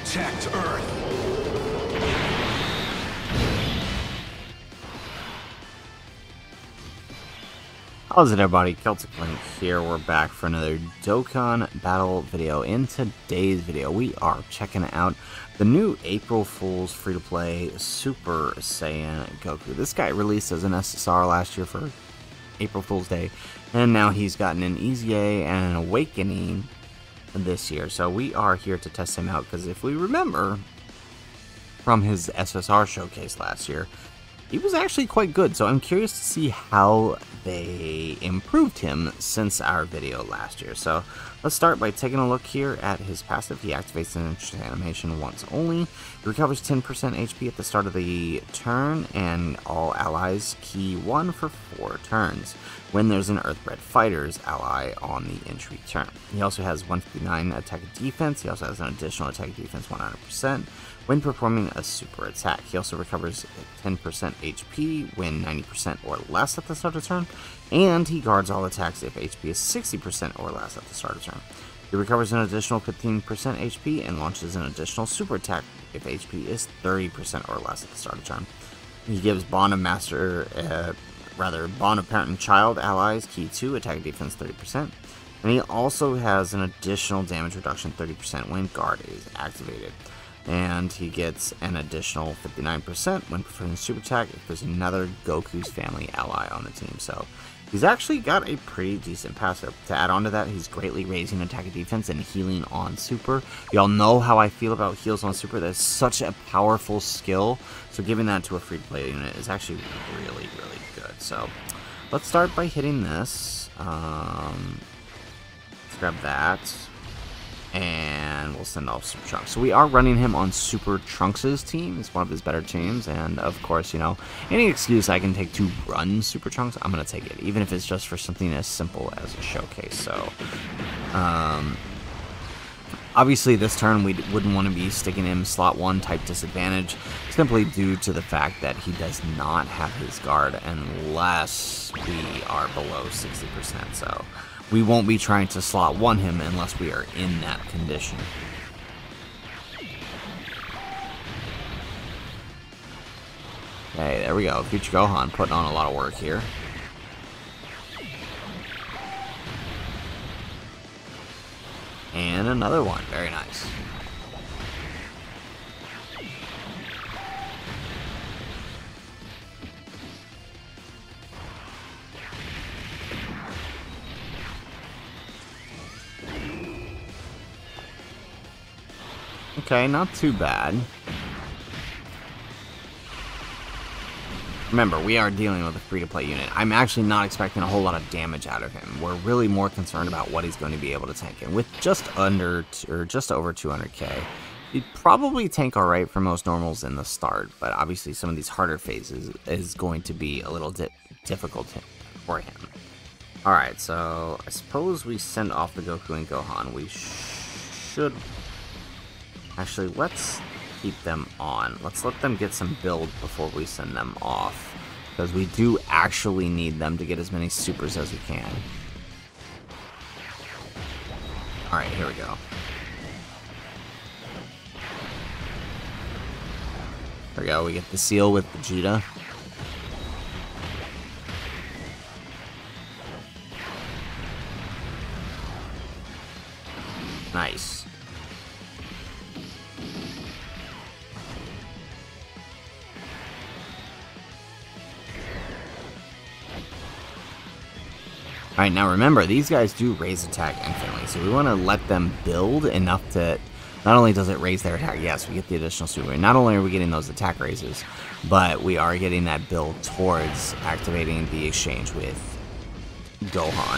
Protect Earth. How's it, everybody? Celtic Link here. We're back for another Dokkan Battle video. In today's video, we are checking out the new April Fool's free-to-play Super Saiyan Goku. This guy released as an SSR last year for April Fool's Day, and now he's gotten an EZA and an Awakening this year. So we are here to test him out, because if we remember from his SSR showcase last year, he was actually quite good, so I'm curious to see how they improved him since our video last year. So let's start by taking a look here at his passive. He activates an instant animation once only. He recovers 10% HP at the start of the turn, and all allies key 1 for 4 turns when there's an Earthbred Fighters ally on the entry turn. He also has 159 attack and defense. He also has an additional attack and defense 100% when performing a super attack. He also recovers 10% HP when 90% or less at the start of turn, and he guards all attacks if HP is 60% or less at the start of turn. He recovers an additional 15% HP and launches an additional super attack if HP is 30% or less at the start of turn. He gives Bond of Parent and Child allies key 2, attack and defense 30%, and he also has an additional damage reduction 30% when guard is activated. And he gets an additional 59% when performing super attack if there's another Goku's family ally on the team. So he's actually got a pretty decent passive. To add on to that, he's greatly raising attack and defense and healing on super. Y'all know how I feel about heals on super. That's such a powerful skill. So giving that to a free-to-play unit is actually really, really good. So let's start by hitting this. Let's grab that. And we'll send off Super Trunks. So we are running him on Super Trunks' team. It's one of his better teams. And of course, you know, any excuse I can take to run Super Trunks, I'm going to take it. Even if it's just for something as simple as a showcase. So, obviously this turn we wouldn't want to be sticking him slot 1 type disadvantage. Simply due to the fact that he does not have his guard unless we are below 60%. So we won't be trying to slot 1 him unless we are in that condition. Okay, there we go. Future Gohan putting on a lot of work here. And another one. Very nice. Okay, not too bad. Remember, we are dealing with a free-to-play unit. I'm actually not expecting a whole lot of damage out of him. We're really more concerned about what he's going to be able to tank. And with just over 200k, he'd probably tank alright for most normals in the start. But obviously some of these harder phases is going to be a little difficult for him. Alright, so I suppose we send off the Goku and Gohan. We should... Actually, let's keep them on. Let's let them get some build before we send them off, because we do actually need them to get as many supers as we can. Alright, here we go. There we go, we get the seal with Vegeta. Nice. Alright, now remember, these guys do raise attack infinitely, so we want to let them build enough to... Not only does it raise their attack, yes, we get the additional super. Not only are we getting those attack raises, but we are getting that build towards activating the exchange with Gohan.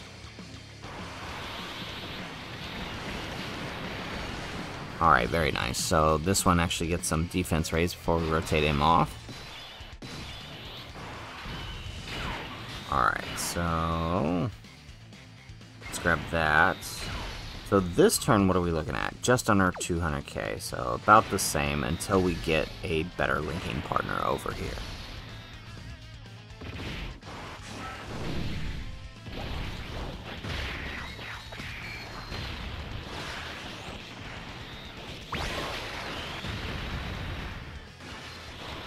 Alright, very nice. So this one actually gets some defense raised before we rotate him off. Alright, so let's grab that. So this turn, what are we looking at? Just under 200k, so about the same until we get a better linking partner over here.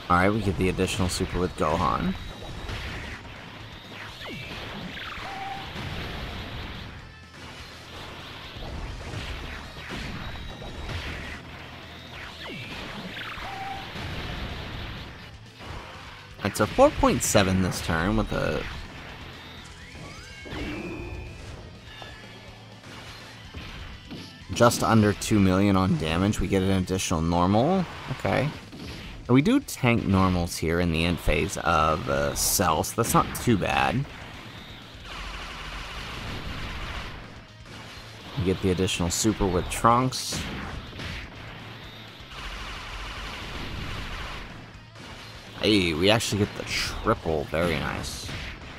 Alright, we get the additional super with Gohan. It's a 4.7 this turn with a... just under 2 million on damage. We get an additional normal. Okay. And we do tank normals here in the end phase of Cell, so that's not too bad. We get the additional super with Trunks. Hey, we actually get the triple. Very nice.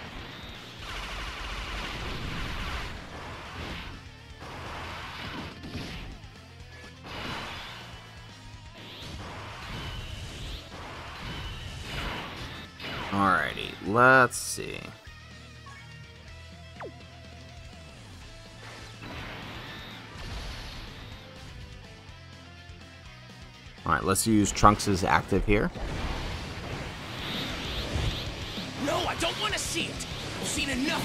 Alrighty, let's see. Alright, let's use Trunks' active here. No, I don't want to see it. I've seen enough.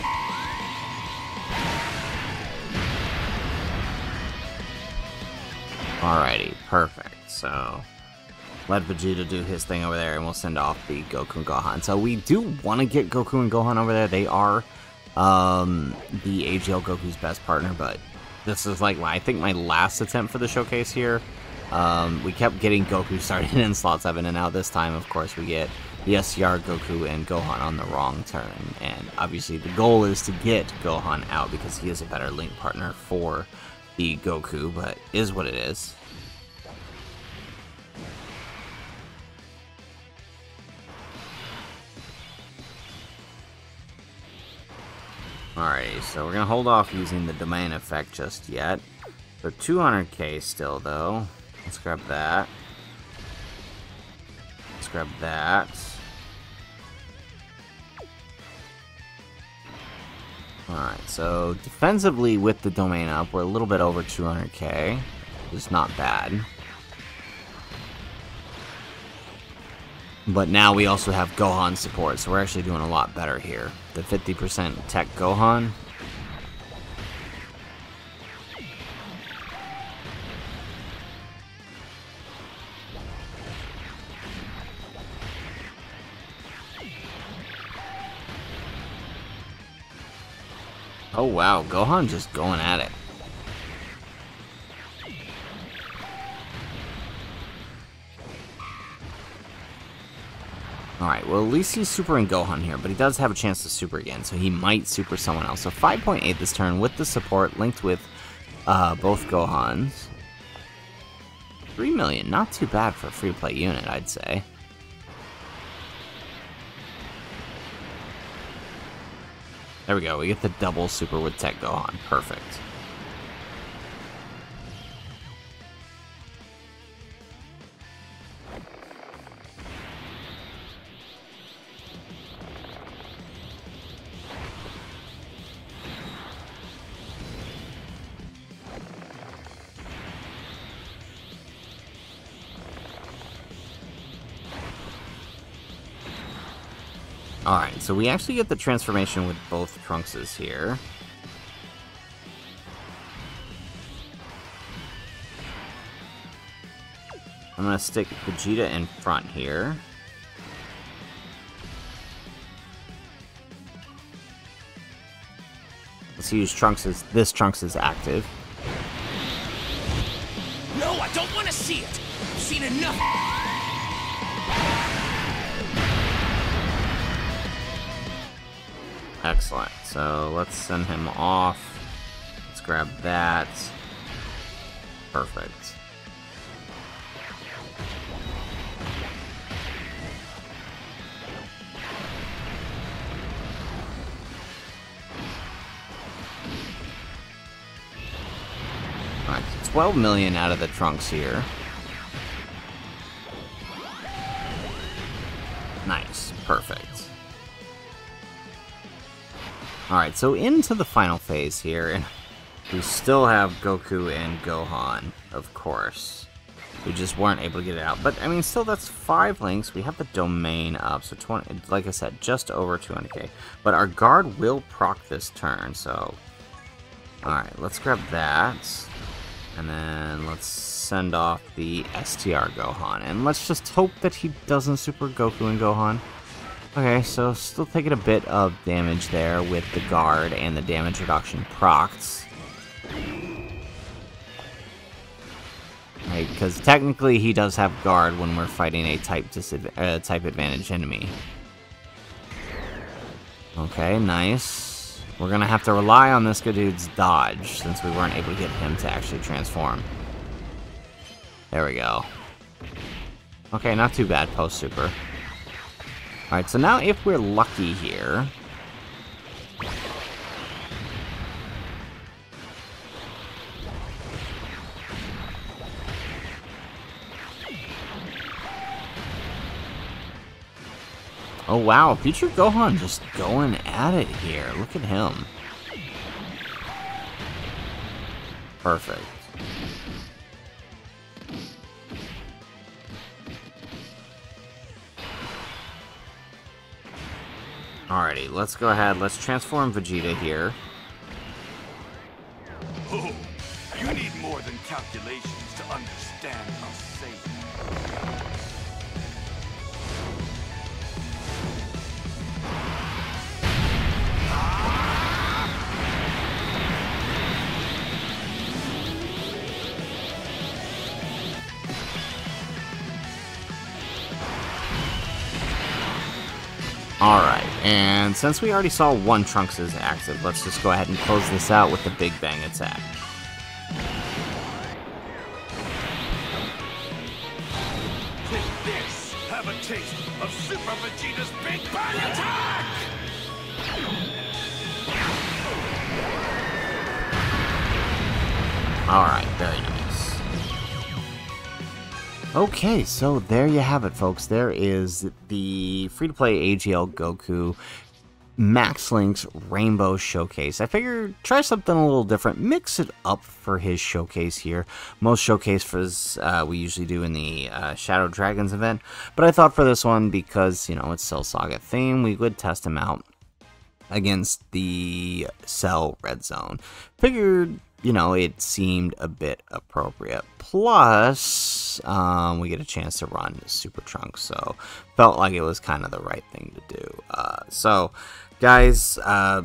Alrighty, perfect. So, let Vegeta do his thing over there, and we'll send off the Goku and Gohan. So we do want to get Goku and Gohan over there. They are the AGL Goku's best partner, but this is like, I think, my last attempt for the showcase here. We kept getting Goku started in slot 7, and now this time, of course, we get the SCR Goku and Gohan on the wrong turn. And obviously the goal is to get Gohan out because he is a better link partner for the Goku, but is what it is. Alright, so we're gonna hold off using the domain effect just yet. So 200k still, though. Let's grab that. Let's grab that. Alright, so defensively with the domain up, we're a little bit over 200k. It's not bad. But now we also have Gohan support, so we're actually doing a lot better here. The 50% tech Gohan. Oh wow, Gohan just going at it. Alright, well at least he's supering Gohan here, but he does have a chance to super again, so he might super someone else. So 5.8 this turn with the support linked with both Gohans. 3 million, not too bad for a free-to-play unit, I'd say. There we go, we get the double super with Tech Gohan. Perfect. Alright, so we actually get the transformation with both Trunkses here. I'm gonna stick Vegeta in front here. Let's use this Trunks is active. No, I don't want to see it. I've seen enough. Excellent. So let's send him off. Let's grab that. Perfect. Alright, 12 million out of the Trunks here. Nice. Perfect. Alright, so into the final phase here, and we still have Goku and Gohan, of course. We just weren't able to get it out. But, I mean, still, that's 5 links. We have the domain up, so 20, like I said, just over 200k. But our guard will proc this turn, so... Alright, let's grab that. And then let's send off the STR Gohan. And let's just hope that he doesn't Super Goku and Gohan. Okay, so still taking a bit of damage there with the guard and the damage reduction procs. Right, because technically he does have guard when we're fighting a type advantage enemy. Okay, nice. We're gonna have to rely on this good dude's dodge since we weren't able to get him to actually transform. There we go. Okay, not too bad post super. Alright, so now if we're lucky here... Oh wow, Future Gohan just going at it here. Look at him. Perfect. Alrighty, let's go ahead. Let's transform Vegeta here. Oh, you need more than calculations to understand how safe. Alright, and since we already saw one Trunks is active, let's just go ahead and close this out with the Big Bang attack. Take this! Have a taste of Super Vegeta's Big Bang Attack! Alright, very nice. Okay, so there you have it, folks. There is the free-to-play AGL Goku Max Link's Rainbow Showcase. I figured try something a little different, mix it up for his showcase here. Most showcases we usually do in the Shadow Dragons event, but I thought for this one, because, you know, it's Cell Saga theme, we would test him out against the Cell Red Zone. Figured, you know, it seemed a bit appropriate. Plus, we get a chance to run Super Trunks, so felt like it was kind of the right thing to do. So, guys,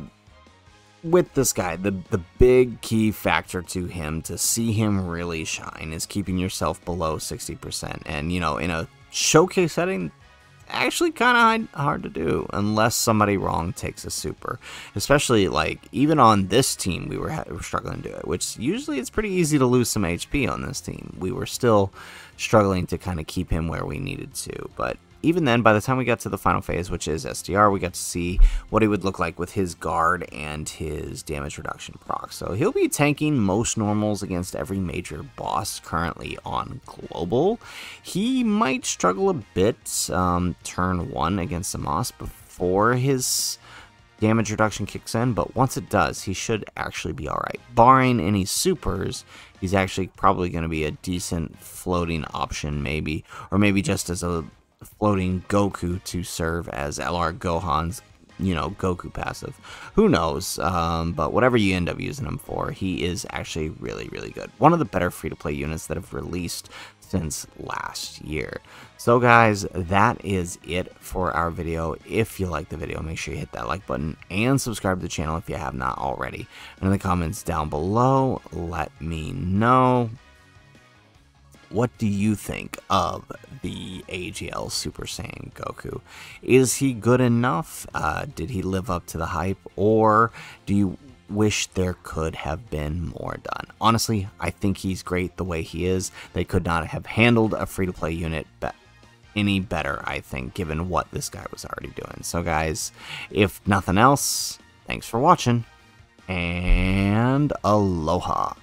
with this guy, the big key factor to him, to see him really shine, is keeping yourself below 60%. And, you know, in a showcase setting, actually kind of hard to do unless somebody wrong takes a super, especially like even on this team we were struggling to do it, which usually it's pretty easy to lose some HP on this team. We were still struggling to kind of keep him where we needed to, but even then, by the time we got to the final phase, which is SDR, we got to see what he would look like with his guard and his damage reduction proc. So he'll be tanking most normals against every major boss currently on Global. He might struggle a bit turn 1 against Amos before his damage reduction kicks in, but once it does, he should actually be alright. Barring any supers, he's actually probably going to be a decent floating option, maybe, or maybe just as a floating Goku to serve as LR Gohan's, you know, Goku passive. Who knows? But whatever you end up using him for, he is actually really, really good. One of the better free-to-play units that have released since last year. So guys, that is it for our video. If you like the video, make sure you hit that like button and subscribe to the channel if you have not already. And in the comments down below, let me know, what do you think of the AGL Super Saiyan Goku? Is he good enough? Did he live up to the hype? Or do you wish there could have been more done? Honestly, I think he's great the way he is. They could not have handled a free-to-play unit any better, I think, given what this guy was already doing. So guys, if nothing else, thanks for watching, and aloha.